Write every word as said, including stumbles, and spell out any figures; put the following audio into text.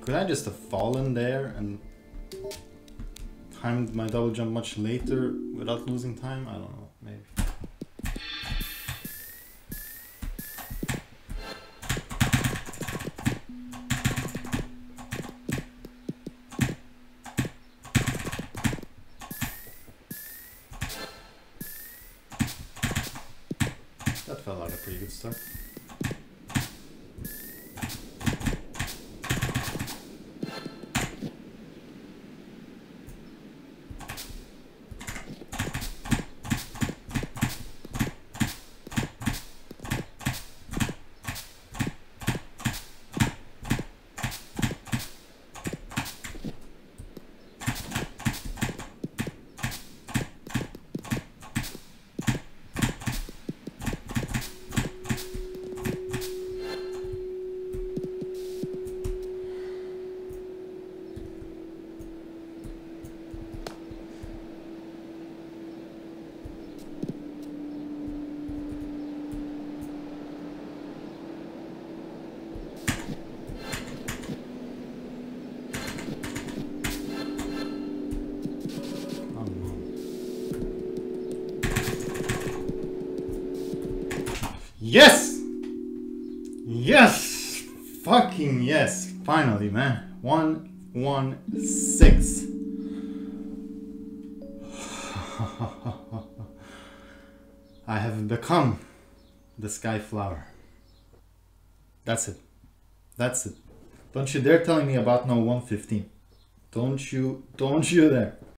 Could I just have fallen there and timed my double jump much later without losing time? I don't know, maybe. That felt like a pretty good start. Yes! Yes! Fucking yes! Finally, man. One, one, six. I have become the Sky Flower. That's it. That's it. Don't you dare telling me about no one fifteen. Don't you, don't you dare.